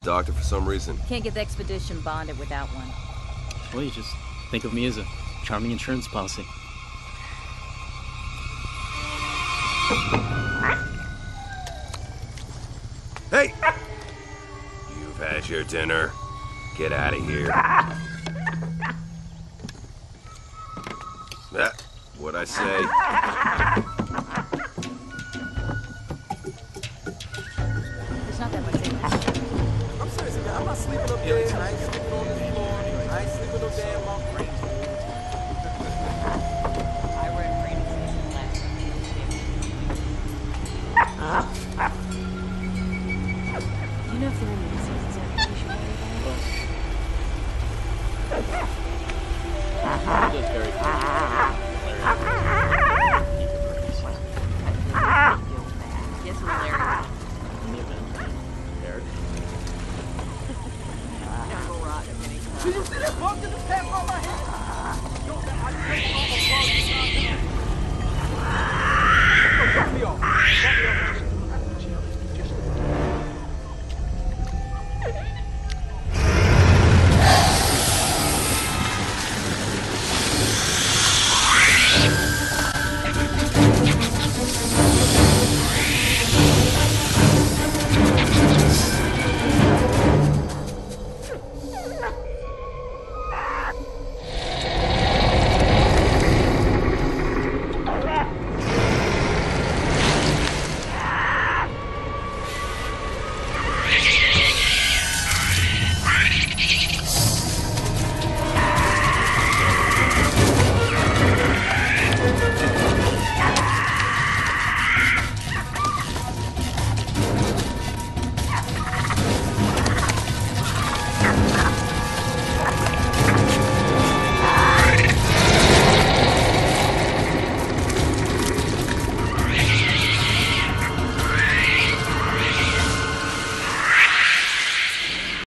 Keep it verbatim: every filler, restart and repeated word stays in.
Doctor for some reason. Can't get the expedition bonded without one. Well, you just think of me as a charming insurance policy. Hey! You've had your dinner. Get out of here. Ah, what'd I say? There's not that much in there. I'm serious, man. I'm not sleeping up there. I ain't sleeping on this floor. I ain't sleeping no damn on green. I read frenetically last Do you know if there are any diseases out there we should worry about?